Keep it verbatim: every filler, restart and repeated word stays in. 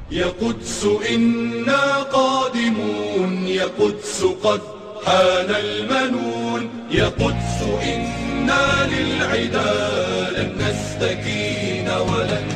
يا قدس إنا قادمون، يا قدس قد حان المنون، يا قدس إنا للعدا لن نستكين ولن